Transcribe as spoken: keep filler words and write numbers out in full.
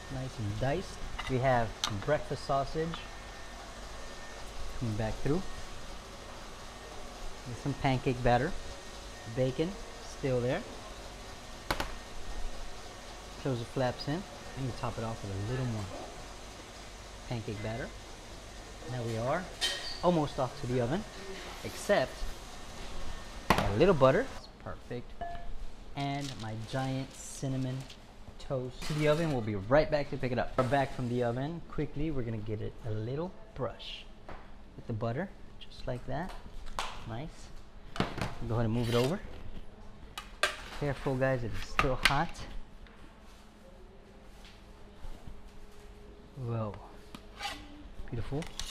nice and diced. We have some breakfast sausage coming back through. With some pancake batter. Bacon still there. Close the flaps in. And you top it off with a little more pancake batter. Now we are almost off to the oven, except a little butter. It's perfect. And my giant cinnamon toast to the oven. We'll be right back to pick it up. We're back from the oven. Quickly, we're gonna get it a little brush with the butter, just like that. Nice. Go ahead and move it over. Careful, guys, it is still hot. Whoa. Beautiful.